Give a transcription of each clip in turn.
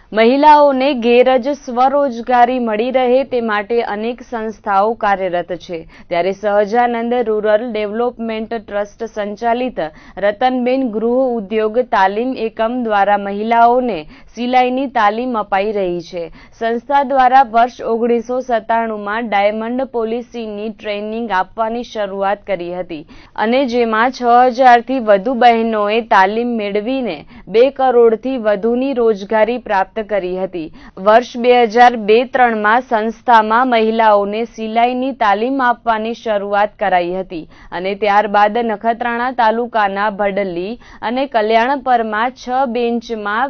મહિલાઓને ઘેર જ સ્વરોજગારી મળી રહે તે માટે અનેક સંસ્થાઓ કાર્યરત છે। ત્યારે સહજાનંદ રૂરલ ડેવલપમેન્ટ ટ્રસ્ટ સંચાલિત રતનબેન ગૃહ ઉદ્યોગ તાલીમ એકમ દ્વારા મહિલાઓને સિલાઈની તાલીમ અપાઈ રહી છે। સંસ્થા દ્વારા વર્ષ 1997માં ડાયમંડ પોલિસીની ટ્રેનિંગ આપવાની શરૂઆત કરી હતી અને જેમાં 6000થી વધુ બહેનોએ તાલીમ મેળવીને 2 કરોડથી વધુની રોજગારી પ્રાપ્ત કરી હતી। વર્ષ 2002-03માં સંસ્થામાં મહિલાઓને સિલાઈની તાલીમ આપવાની શરૂઆત કરાઈ હતી અને ત્યારબાદ નખત્રાણા તાલુકાના ભડલી અને કલ્યાણપરમાં 6 બેન્ચમાં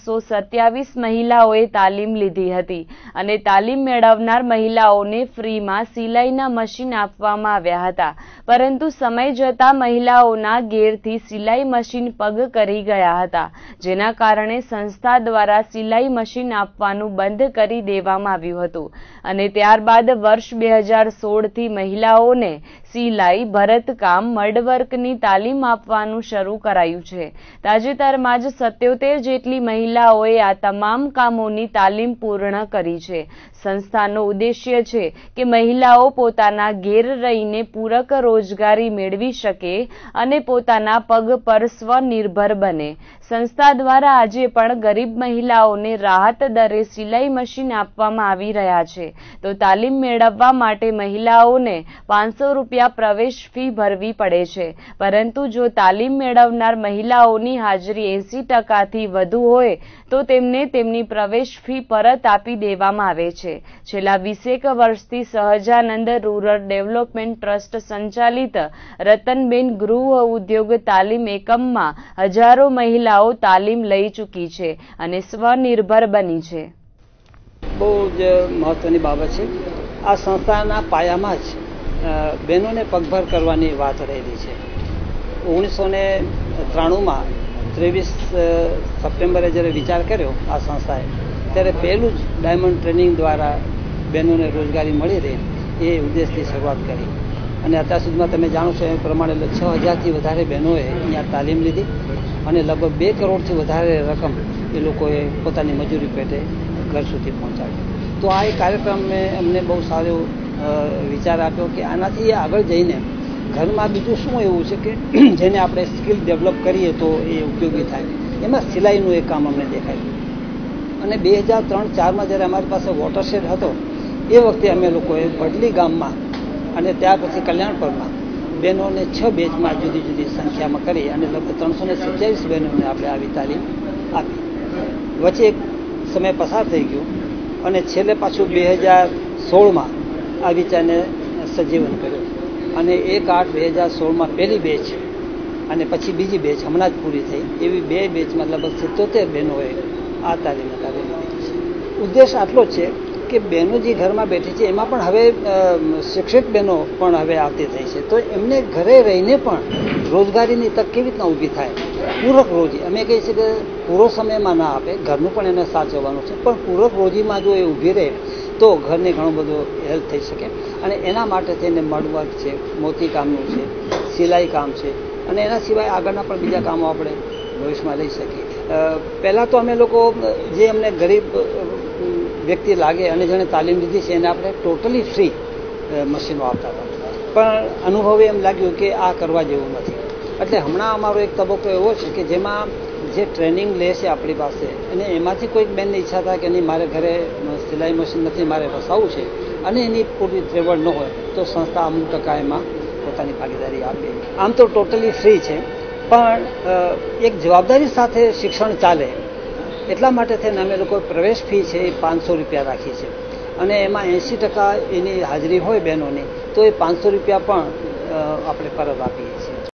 327 મહિલાઓએ તાલીમ લીધી હતી અને તાલીમ મેળવનાર મહિલાઓને ફ્રીમાં સિલાઈના મશીન આપવામાં આવ્યા હતા, પરંતુ સમય જતાં મહિલાઓના ઘેરથી સિલાઈ મશીન પગ કરી ગયા હતા, જેના કારણે સંસ્થા દ્વારા સિલાઈ મશીન આપવાનું બંધ કરી દેવામાં આવ્યું હતું અને ત્યારબાદ વર્ષ 2016થી મહિલાઓને સિલાઈ, ભરતકામ, મડવર્કની તાલીમ આપવાનું શરૂ કરાયું છે। તાજેતરમાં જ 77 જેટલી મહિલાઓએ આ તમામ કામોની તાલીમ પૂર્ણ કરી છે। સંસ્થાનો ઉદ્દેશ્ય છે કે મહિલાઓ પોતાના ઘેર રહીને પૂરક રોજગારી મેળવી શકે અને પોતાના પગ પર સ્વનિર્ભર બને। સંસ્થા દ્વારા આજે પણ ગરીબ મહિલાઓને રાહત દરે સિલાઈ મશીન આપવામાં આવી રહ્યા છે, તો તાલીમ મેળવવા માટે મહિલાઓને 500 રૂપિયા પ્રવેશ ફી ભરવી પડે છે, પરંતુ જો તાલીમ મેળવનાર મહિલાઓની હાજરી 80%થી વધુ હોય તો તેમને તેમની પ્રવેશ ફી પરત આપી દેવામાં આવે છે। છેલ્લા 20 વર્ષથી સહજાનંદ રૂરલ ડેવલપમેન્ટ ટ્રસ્ટ સંચાલિત રતનબેન ગૃહ ઉદ્યોગ તાલીમ એકમમાં હજારો મહિલાઓ તાલીમ લઈ ચૂકી છે અને સ્વનિર્ભર બની છે। બહુ જ મહત્વની બાબત છે। આ સંસ્થાના પાયામાં જ બહેનોને પગભર કરવાની વાત રહેલી છે। 1993માં 23 સપ્ટેમ્બરે જ્યારે વિચાર કર્યો આ સંસ્થાએ, ત્યારે પહેલું જ ડાયમંડ ટ્રેનિંગ દ્વારા બહેનોને રોજગારી મળી રહે એ ઉદ્દેશથી શરૂઆત કરી અને અત્યાર સુધીમાં તમે જાણો છો એ પ્રમાણે 6000થી વધારે બહેનોએ અહીંયા તાલીમ લીધી અને લગભગ 2 કરોડથી વધારે રકમ એ લોકોએ પોતાની મજૂરી પેટે ઘર સુધી પહોંચાડી। તો આ એક કાર્યક્રમ અમને બહુ સારો વિચાર આપ્યો કે આનાથી આગળ જઈને ઘરમાં બીજું શું એવું છે કે જેને આપણે સ્કિલ ડેવલપ કરીએ તો એ ઉપયોગી થાય। એમાં સિલાઈનું એક કામ અમને દેખાયું અને 2003-04માં જ્યારે અમારી પાસે વોટરશેડ હતો એ વખતે અમે લોકોએ ભડલી ગામમાં અને ત્યાર પછી કલ્યાણપુરમાં બહેનોને 6 બેચમાં જુદી જુદી સંખ્યામાં કરી અને લગભગ 327 બહેનોને આપણે આવી તાલીમ આપી। વચ્ચે એક સમય પસાર થઈ ગયો અને છેલ્લે પાછું 2016માં આ વિચારને સજીવન કર્યો અને 1/8/2016માં પહેલી બેચ અને પછી બીજી બેચ હમણાં જ પૂરી થઈ, એવી 2 બેચમાં લગભગ 77 બહેનોએ આ તાલીમને તાલીમ લીધી છે। ઉદ્દેશ આટલો જ છે કે બહેનો જે ઘરમાં બેઠી છે એમાં પણ હવે શિક્ષિત બહેનો પણ હવે આવતી થઈ છે, તો એમને ઘરે રહીને પણ રોજગારીની તક કેવી રીતના ઊભી થાય। પૂરક રોજી અમે કહીએ છીએ કે પૂરો સમયમાં ના આપે, ઘરનું પણ એને સાચવવાનું છે, પણ પૂરક રોજીમાં જો એ ઊભી રહે તો ઘરને ઘણું બધું હેલ્પ થઈ શકે અને એના માટે થઈને મડવર્ક છે, મોતીકામનું છે, સિલાઈ કામ છે અને એના સિવાય આગળના પણ બીજા કામો આપણે ભવિષ્યમાં લઈ શકીએ। પહેલાં તો અમે લોકો જે અમને ગરીબ વ્યક્તિ લાગે અને જેણે તાલીમ લીધી છે એને આપણે ટોટલી ફ્રી મશીનો આપતા હતા, પણ અનુભવે એમ લાગ્યું કે આ કરવા જેવું નથી, એટલે હમણાં અમારો એક તબક્કો એવો છે કે જેમાં જે ટ્રેનિંગ લે છે આપણી પાસે અને એમાંથી કોઈક બેનની ઈચ્છા થાય કે નહીં મારે ઘરે સિલાઈ મશીન નથી, મારે વસાવવું છે અને એની પૂરી ત્રેવડ ન હોય તો સંસ્થા અમુક ટકા એમાં પોતાની ભાગીદારી આપે। આમ તો ટોટલી ફ્રી છે, પણ એક જવાબદારી સાથે શિક્ષણ ચાલે એટલા માટે થઈને અમે લોકો પ્રવેશ ફી છે એ 500 રૂપિયા રાખી છે અને એમાં 80% એની હાજરી હોય બહેનોની તો એ 500 રૂપિયા પણ આપણે પરત આપીએ છીએ।